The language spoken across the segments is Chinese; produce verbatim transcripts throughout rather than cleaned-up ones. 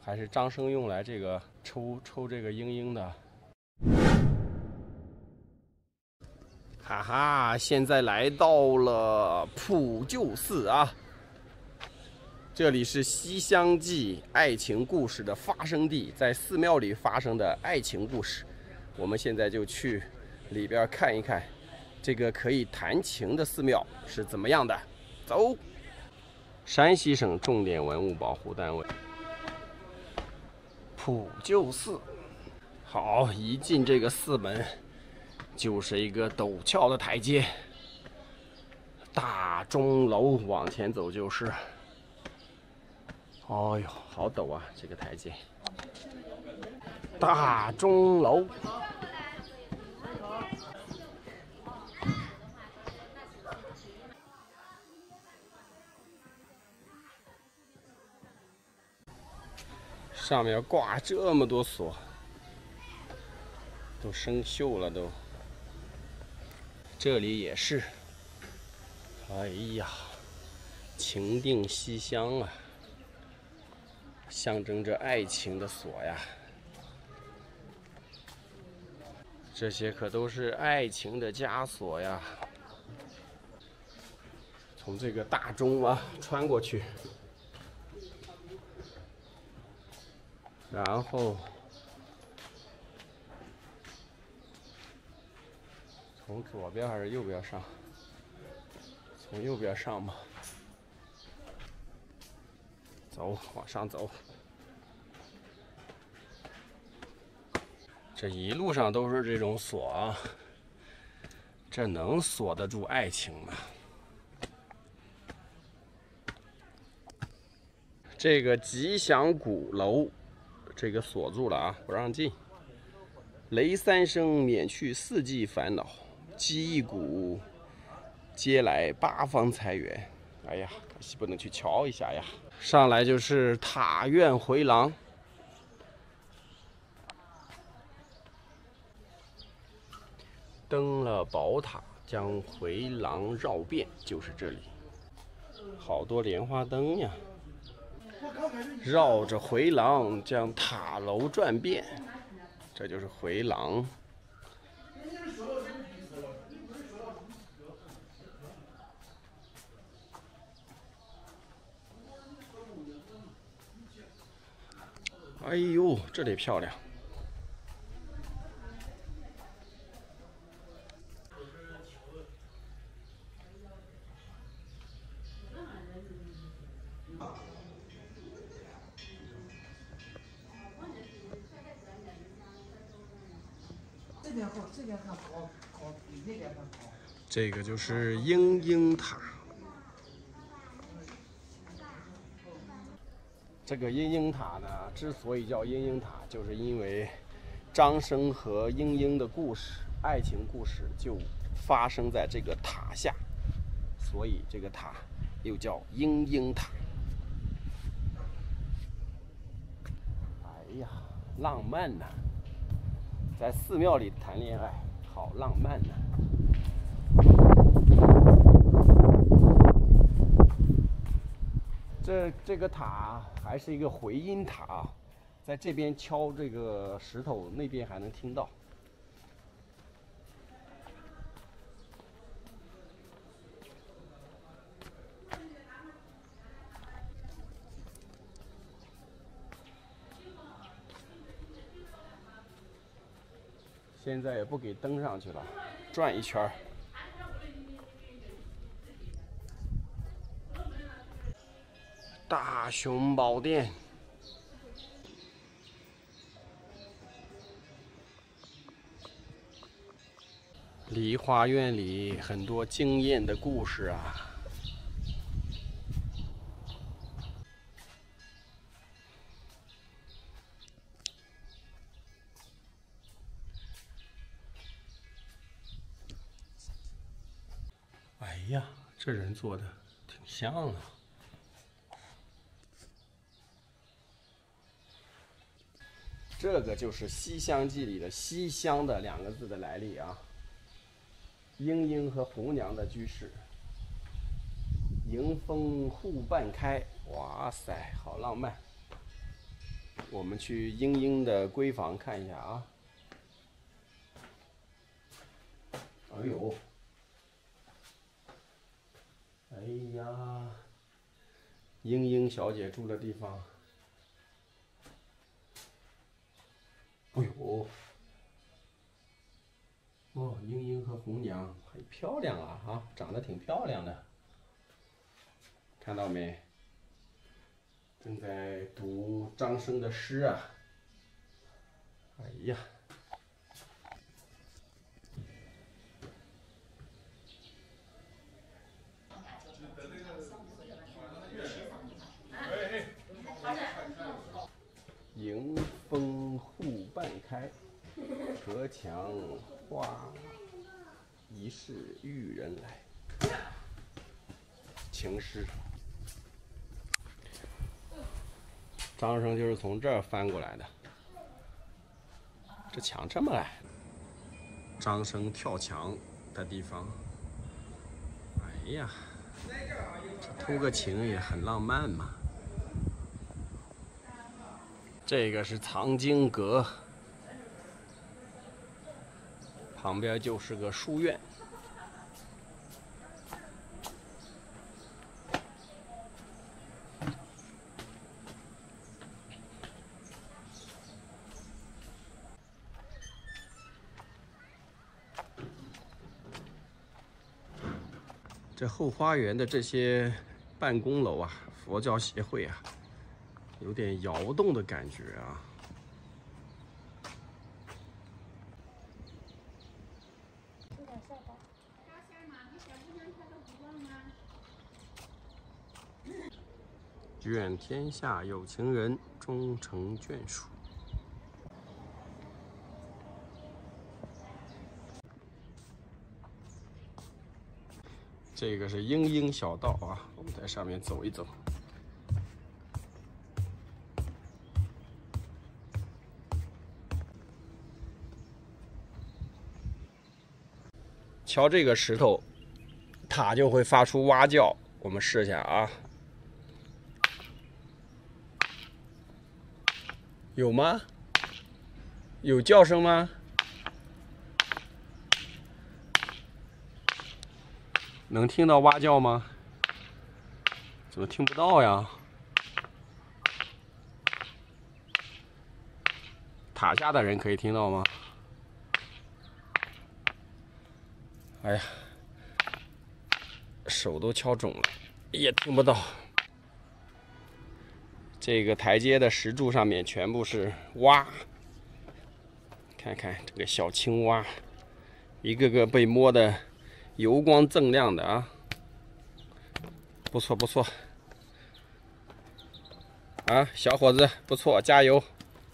还是张生用来这个抽抽这个鹰鹰的。哈哈，现在来到了普救寺啊，这里是《西厢记》爱情故事的发生地，在寺庙里发生的爱情故事。我们现在就去里边看一看，这个可以弹琴的寺庙是怎么样的。走。山西省重点文物保护单位普救寺。好，一进这个寺门，就是一个陡峭的台阶，大钟楼往前走就是。哦呦，好陡啊！这个台阶，大钟楼。上面挂这么多锁，都生锈了都。这里也是，哎呀，情定西厢啊，象征着爱情的锁呀。这些可都是爱情的枷锁呀。从这个大钟啊穿过去，然后从左边还是右边上？从右边上吧。走，往上走。这一路上都是这种锁啊，这能锁得住爱情吗？这个吉祥鼓楼，这个锁住了啊，不让进。雷三声免去四季烦恼，击一鼓，接来八方财源。哎呀，可惜不能去瞧一下呀。上来就是塔院回廊。登了宝塔，将回廊绕遍，就是这里。好多莲花灯呀！绕着回廊将塔楼转遍，这就是回廊。哎呦，这里漂亮！ 这边好，这边看好，好比那边看好。 这个就是鹰鹰塔。这个鹰鹰塔呢，之所以叫鹰鹰塔，就是因为张生和莺莺的故事，爱情故事就发生在这个塔下，所以这个塔又叫鹰鹰塔。哎呀，浪漫呐！在寺庙里谈恋爱，好浪漫呐！这这个塔还是一个回音塔，在这边敲这个石头，那边还能听到。现在也不给登上去了，转一圈。大雄宝殿，梨花院里很多惊艳的故事啊。哎呀，这人做的挺像啊。这个就是《西厢记》里的“西厢”的两个字的来历啊。莺莺和红娘的居室，迎风互半开，哇塞，好浪漫！ 我们去英英的闺房看一下啊。哎呦，哎呀，英英小姐住的地方。哎呦，哦，英英和红娘很漂亮啊，啊，长得挺漂亮的。看到没？正在读张生的诗啊。哎呀。 迎风户半开，隔墙花疑是玉人来。情诗，张生就是从这儿翻过来的。这墙这么矮，张生跳墙的地方。哎呀，这偷个情也很浪漫嘛。 这个是藏经阁，旁边就是个书院。这后花园的这些办公楼啊，佛教协会啊。 有点摇动的感觉啊！愿天下有情人终成眷属。这个是莺莺小道啊，我们在上面走一走。 瞧这个石头，它就会发出蛙叫。我们试一下啊，有吗？有叫声吗？能听到蛙叫吗？怎么听不到呀？塔下的人可以听到吗？ 哎呀，手都敲肿了，也听不到。这个台阶的石柱上面全部是蛙，看看这个小青蛙，一个个被摸得油光锃亮的啊，不错不错，啊，小伙子不错，加油！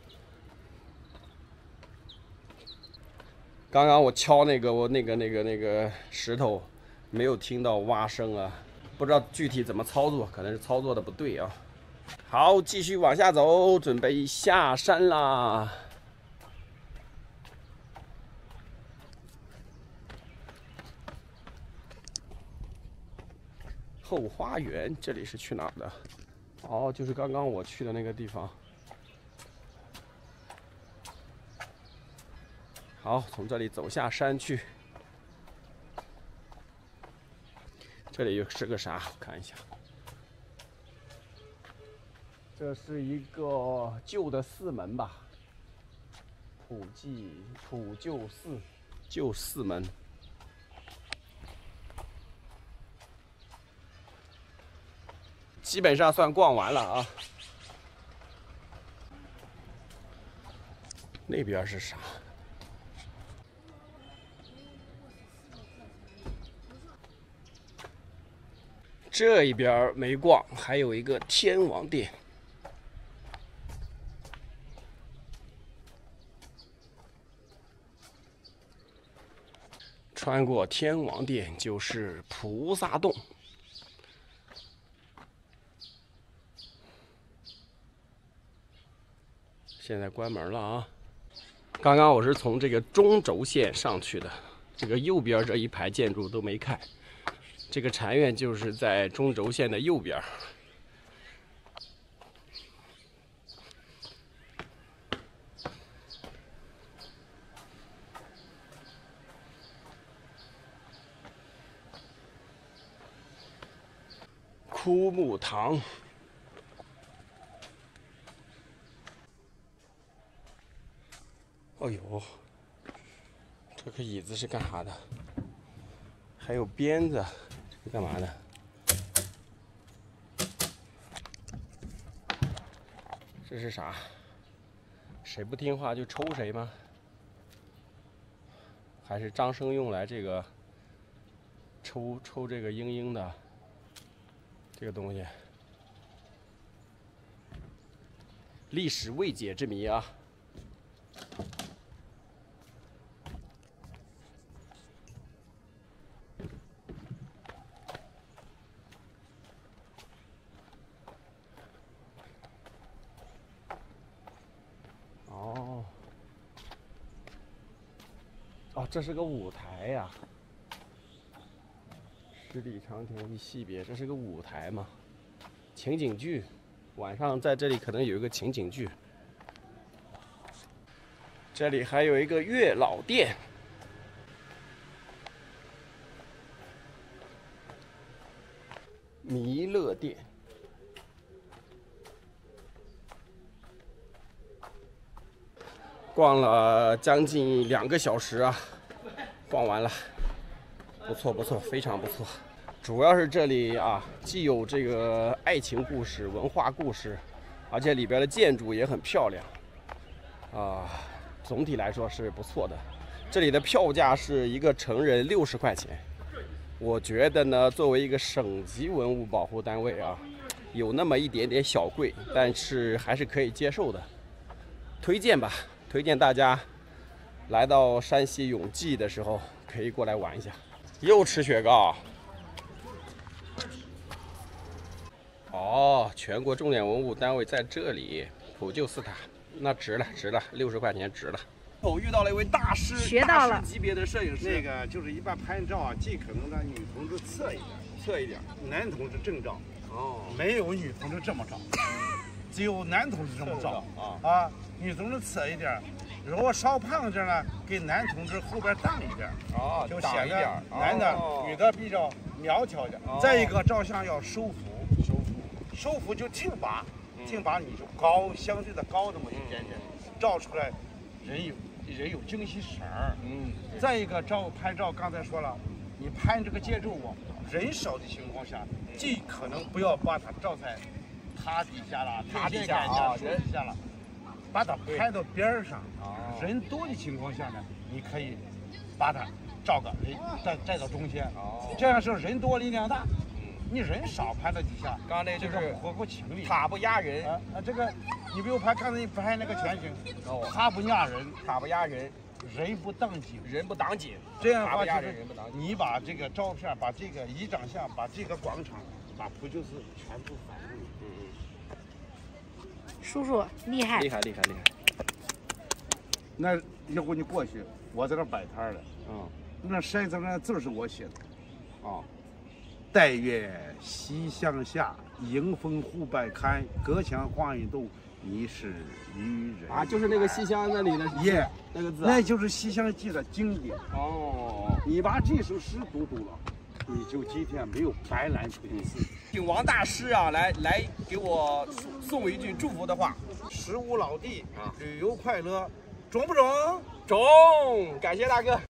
刚刚我敲那个我那个那个那个石头，没有听到蛙声啊，不知道具体怎么操作，可能是操作的不对啊。好，继续往下走，准备下山啦。后花园，这里是去哪儿的？哦，就是刚刚我去的那个地方。 好，从这里走下山去。这里又是个啥？我看一下。这是一个旧的寺门吧？普济普救寺，旧寺门。基本上算逛完了啊。那边是啥？ 这一边没逛，还有一个天王殿。穿过天王殿就是菩萨洞。现在关门了啊！刚刚我是从这个中轴线上去的，这个右边这一排建筑都没看。 这个禅院就是在中轴线的右边。 枯木堂。哦呦，这个椅子是干啥的？还有鞭子，是干嘛的？这是啥？谁不听话就抽谁吗？还是张生用来这个抽抽这个嘤嘤的这个东西？历史未解之谜啊！哦，哦，这是个舞台呀！十里长亭一惜别，这是个舞台嘛？情景剧，晚上在这里可能有一个情景剧。这里还有一个月老殿。弥勒殿。逛了将近两个小时啊，逛完了，不错不错，非常不错。主要是这里啊，既有这个爱情故事、文化故事，而且里边的建筑也很漂亮，啊，总体来说是不错的。这里的票价是一个成人六十块钱，我觉得呢，作为一个省级文物保护单位啊，有那么一点点小贵，但是还是可以接受的，推荐吧。推荐大家来到山西永济的时候，可以过来玩一下。又吃雪糕。哦，全国重点文物单位在这里，普救寺塔，那值了，值了，六十块钱值了。我遇到了一位大师， 学到了大师级别的摄影师。 那个就是一般拍照啊，尽可能让女同志侧一点， 侧一点， 男同志正照。 哦， 没有女同志这么照。只有男同志这么照啊啊！女同志侧一点，如果稍胖点呢，给男同志后边挡一点， 哦， 就显得挡一点， 男的、 哦、 女的比较苗条一点。 哦、 再一个，照相要收腹， 收腹， 收腹就挺拔， 嗯、 挺拔你就高，相对的高那么一点点，嗯、照出来人有人有精气神儿。嗯。再一个，照拍照，刚才说了，你拍这个建筑物，人少的情况下，尽可能不要把它照在塔底下了， 塔底下啊， 树底下了，把它拍到边上。人多的情况下呢，你可以把它照个人带带到中间。这样是人多力量大。你人少拍到底下， 刚才就是合乎情理。 塔不压人啊啊！这个你比如拍，刚才你拍那个全景，哦，塔不压人， 塔不压人， 人不当紧， 人不挡紧。 这样的话就是你把这个照片，把这个一张相，把这个广场，把普救寺全部反映。嗯嗯。叔叔厉害， 厉害厉害厉害。 那一会儿你过去，我在那摆摊了。 嗯。 那山上那字是我写的。 哦。 待月西厢下，迎风忽摆开。隔墙画一斗，疑是渔人。 啊，就是那个西厢那里的耶， yeah, 那个字、啊， 那就是《西厢记》的经典。 哦， 你把这首诗读读了，你就今天没有白来普救寺。 请王大师啊，来来给我送一句祝福的话： 十五老弟啊， 旅游快乐，中不中？ 中，感谢大哥。